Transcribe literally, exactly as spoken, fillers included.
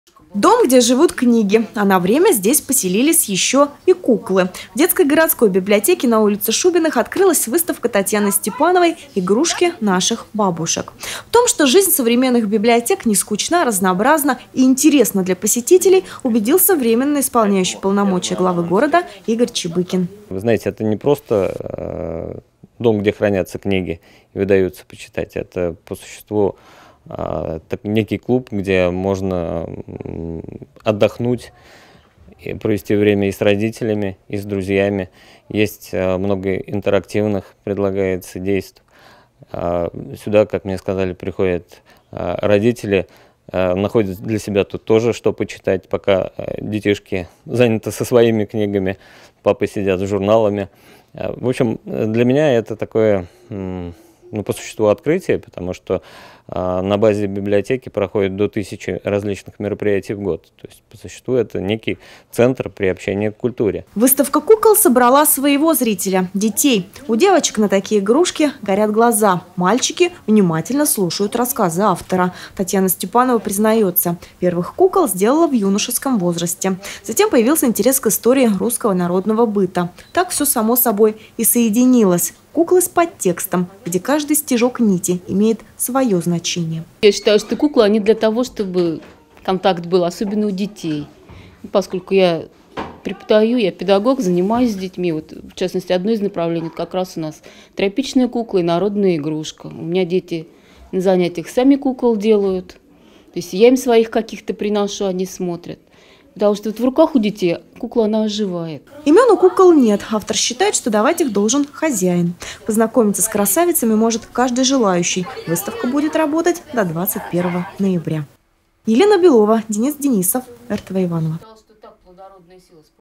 Дом, где живут книги, а на время здесь поселились еще и куклы. В детской городской библиотеке на улице Шубиных открылась выставка Татьяны Степановой «Игрушки наших бабушек». В том, что жизнь современных библиотек не скучна, разнообразна и интересна для посетителей, убедился временно исполняющий полномочия главы города Игорь Чебыкин. Вы знаете, это не просто дом, где хранятся книги и выдаются почитать, это по существу некий клуб, где можно отдохнуть, и провести время и с родителями, и с друзьями. Есть много интерактивных, предлагается действий. Сюда, как мне сказали, приходят родители, находят для себя тут тоже что почитать, пока детишки заняты со своими книгами, папы сидят с журналами. В общем, для меня это такое, ну, по существу открытие, потому что э, на базе библиотеки проходит до тысячи различных мероприятий в год. То есть, по существу, это некий центр приобщения к культуре. Выставка кукол собрала своего зрителя – детей. У девочек на такие игрушки горят глаза. Мальчики внимательно слушают рассказы автора. Татьяна Степанова признается, первых кукол сделала в юношеском возрасте. Затем появился интерес к истории русского народного быта. Так все само собой и соединилось. Куклы с подтекстом, где каждый стежок нити имеет свое значение. Я считаю, что куклы, они для того, чтобы контакт был, особенно у детей. Поскольку я преподаю, я педагог, занимаюсь с детьми. Вот, в частности, одно из направлений как раз у нас тряпичная кукла и народная игрушка. У меня дети на занятиях сами кукол делают. То есть я им своих каких-то приношу, они смотрят. Потому что вот в руках у детей кукла, она оживает. Имен у кукол нет. Автор считает, что давать их должен хозяин. Познакомиться с красавицами может каждый желающий. Выставка будет работать до двадцать первого ноября. Елена Белова, Денис Денисов, эр тэ вэ Иваново.